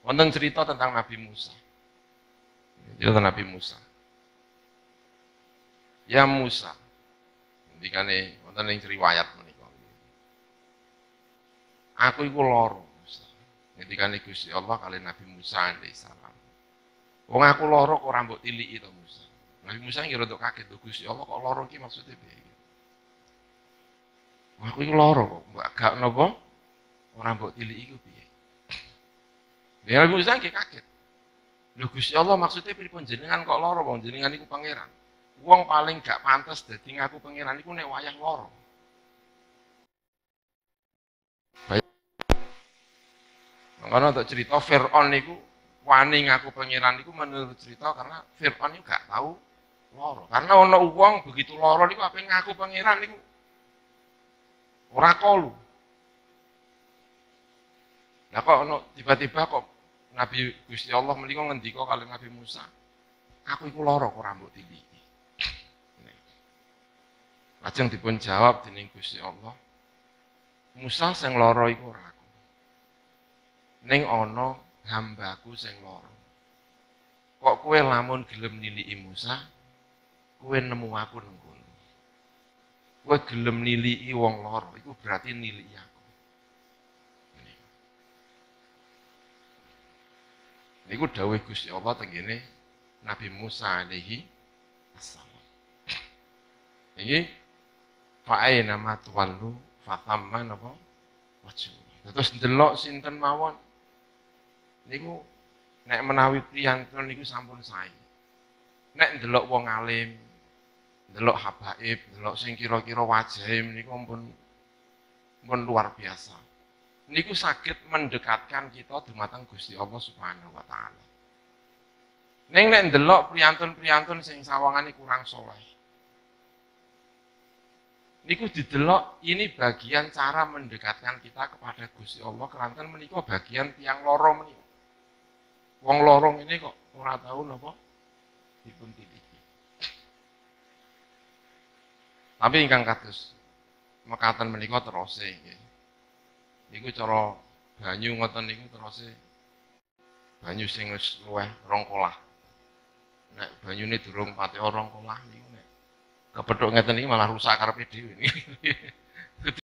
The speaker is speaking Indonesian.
Wonten cerita tentang Nabi Musa. Cerita Nabi Musa. Ya Musa. Ngendikane wonten ing riwayat menika. Aku iku lara Musa. Ngendikane Gusti Allah kali Nabi Musa alaihi salam. Wong aku lara kok ora mbok tiliki to Musa. Nabi Musa ngira rada kaget to Gusti Allah kok lara iki maksudnya piye? Wong aku iku lara kok mbok gak napa ora mbok tiliki iku piye? Nabi Musa nggih kaget. Lho Gusti Allah maksudnya pripun jenengan kok lara wong jenengan iku pangeran. Wong paling gak pantes dadi ngaku pangeran iku nek wayah lara. Makanya untuk cerita Fir'aun niku wani ngaku pangeran niku menurut cerita karena Fir'aun niku gak tahu lara. Karena ana wong begitu lara niku ape ngaku pangeran niku ora kolu. Lah kok ono tiba-tiba kok Nabi Gusti Allah menika ngendika kali Nabi Musa, aku iku lara kok ora mbok tiliki. Lajeng dipun jawab dening Gusti Allah, Musa sing lara iku ora aku. Ning ana hambaku sing lara. Kok kowe lamun gelem niliki Musa, kowe nemu aku nang kono. Kowe gelem niliki wong lara iku berarti niliki aku. Niku dawuh Gusti Allah tengene Nabi Musa alaihi assalam. Iki fa'aina ma tuwallu fatamma napa wajhu. Terus ndelok sinten mawon niku nek menawi priyantun niku sampun sae. Nek ndelok wong alim, ndelok habaib, ndelok sing kira-kira wajahe niku pun luar biasa. Niku saged mendekatkan kita dumateng Gusti Allah Subhanahu wa taala. Ning nek ndelok priyantun-priyantun sing sawangane kurang saleh. Niku didelok ini bagian cara mendekatkan kita kepada Gusti Allah keranten menika bagian tiang loro menika. Wong lorong ini kok ora tahu napa dipun tiliki. Tapi ingkang kados mekaten menika terose nggih. Niku cara banyu ngoten niku terose banyu sing wis luwih 2 kolah. Nek banyune durung pati 2 kolah niku nek kepethuk ngeten iki malah rusak karepe dhewe.